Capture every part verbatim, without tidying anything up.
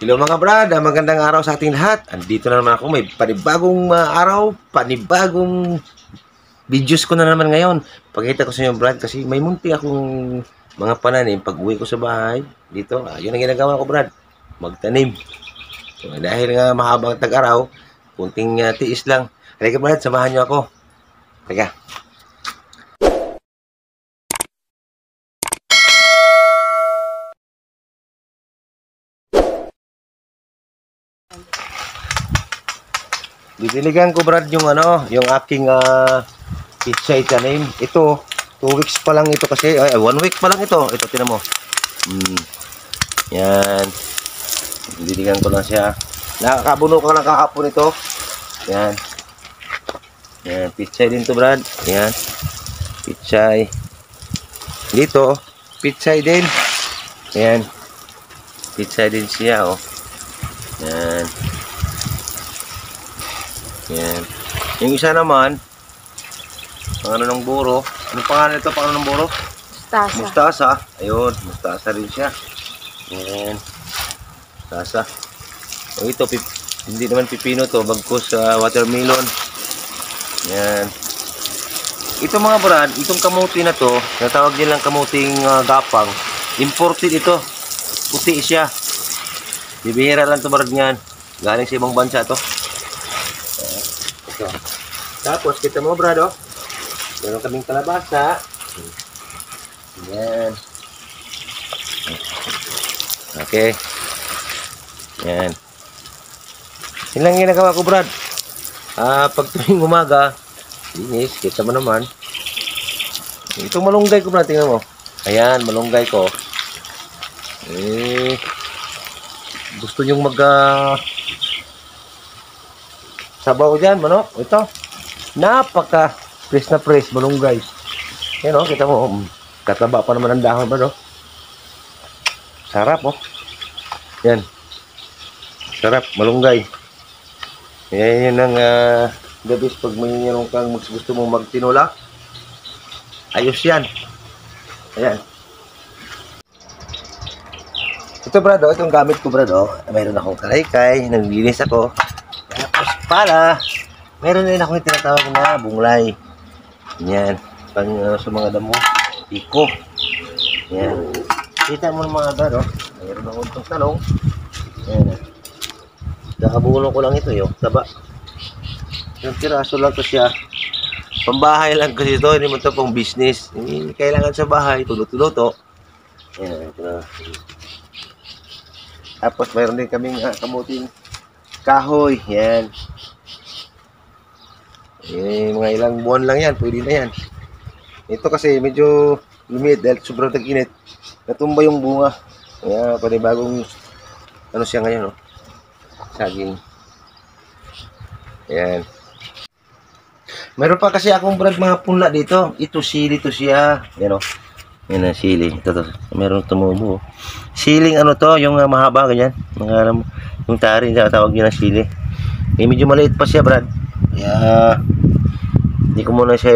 Hello mga brad, ah, magandang araw sa ating lahat. Andito na naman ako, may panibagong uh, araw, panibagong videos ko na naman ngayon. Pakita ko sa inyo brad kasi may munti akong mga pananim pag uwi ko sa bahay. Dito, ah, yun ang ginagawa ko brad, magtanim. So, dahil nga mahabang tag-araw, kunting uh, tiis lang. Halika brad, samahan nyo ako. Halika. Didiligan ko brad yung ano, yung aking uh, pizza itanim. Ito, two weeks pa lang ito kasi, ay, one week pa lang ito. Ito, tinan mo. Hmm. Yan. Didiligan ko lang siya. Nakakabuno ko lang kahapon ito. Yan. Yan, pizza din to brad. Yan. Pizza. Dito, pizza din. Yan. Pizza din siya, oh. Yan. Yan. Yung isa naman, pang ano ng buro. Anong pangalan ito? Pang ano ng buro? Mustasa. Mustasa. Ayun, mustasa rin siya. Yan. Mustasa. O ito, pip, hindi naman pipino to. Bagkus sa uh, watermelon. Yan. Ito mga brad, itong kamuti na to, natawag nilang kamuting uh, gapang. Imported ito. Puti siya. Bibihira lang to brad niyan. Galing sa ibang bansa to. Ito. Tapos kita mo brado, meron kaming kalabasa. Yan. Okay. Yan. Yun lang ginagawa ko brad. Ah, pag tuwing umaga, linis, kita mo naman. Itong malunggay ko brad, tingnan mo. Ayan, malunggay ko. Eh, gusto nyong mag uh, sabaw dyan, manok. Ito. Napaka fresh na fresh, malunggay. Yan o, kita mo. Um, kataba pa naman ang dahon ba, no? Sarap, oh. Yan. Sarap, malunggay. Yan yun ang uh, gabis pag may yan kang gusto mong magtinula. Ayos yan. Ayan. Ito, brado. Itong gamit ko, brado. Mayroon akong kalaykay. Naglinis ako. Tapos pala, meron rin ako yung tinatawag na bunglay. Yan. Pang uh, sa mga damo. Iko. Yan. Kita mo ng mga gano. Mayroon ako itong talong. Yan. Nakabulong ko lang ito yung taba. Yung tiraso lang to siya. Pambahay lang kasi ito. Hindi mo ito pang business. Hindi kailangan sa bahay. Tuluto-luto. Yan. Ito na. Tapos mayroon din kaming uh, kamuting kahoy, yan. Eh, mga ilang buwan lang yan, pwede na yan. Ito kasi medyo lumit dahil sobrang tag-init. Natumba yung bunga. Kaya pwede bagong ano siya ngayon, no? Saging. Yan. Meron pa kasi akong brand mga punla dito. Ito sili to siya. Yan, no? Yan ang sili. Ito to. Meron tumubo. Siling ano to, yung uh, mahaba ganyan. Mga alam mo. Yung tari, tawag yun na sili. Eh, medyo maliit pa siya, brad. Kaya, hindi ko muna siya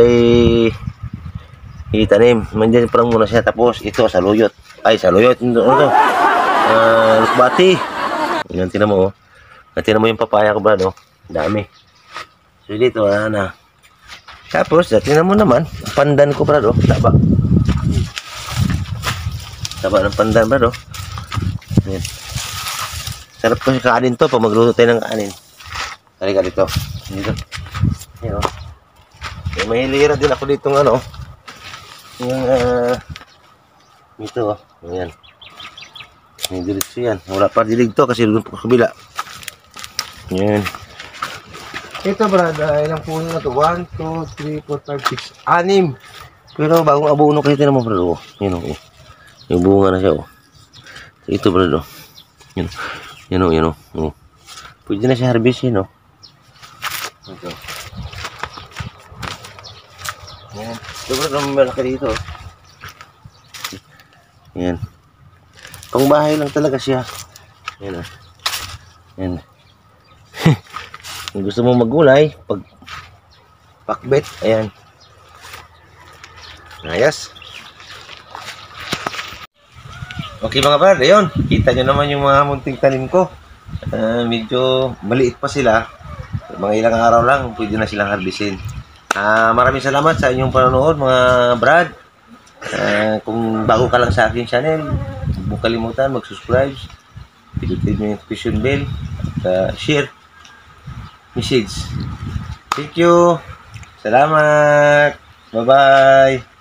itanim. Mandiyan parang muna siya. Tapos, ito, saluyot. Ay, saluyot. Ano to? Uh, lukbati. Yan, tinan mo, oh. Tinan mo yung papaya ko, brad, oh. Dami. So, dito, ah, na. Tapos, tinan mo naman. Pandan ko, brad, oh. Taba. Taba ng pandan, brad, oh. Yan. Sarap kasi kanin to pag magluto tayo ng kanin. Halika dito. Dito. Ayan, oh. Eh, may hilira din ako dito ng ano. Yung uh, dito, oh. Ayan. May diretso yan. Wala pa dilig to kasi doon po kabila. Ayan. Ito brad, uh, ilang puno na to? one, two, three, four, five, six, anim. Pero bagong abuno kasi tinan mo brad, oh. Yan, oh. Yung bunga na siya, oh. Ito brad, oh. Yan. Yan o, yan o. Oh. Pwede na siya harvest yun o. Ito. Yan. Sobrang naman malaki dito. Yan. Pang bahay lang talaga siya. Yan o. Yan. Kung gusto mo maggulay, pag pakbet, ayan. Ayos. Okay mga brad, ayun. Kita nyo naman yung mga munting tanim ko. Ah, medyo maliit pa sila. Mga ilang araw lang, pwede na silang harbisin. Ah, maraming salamat sa inyong panonood mga brad. Ah, kung bago ka lang sa aking channel, huwag mo kalimutan mag-subscribe. Pinutin mo yung notification bell. At ah, share. Message. Thank you. Salamat. Bye-bye.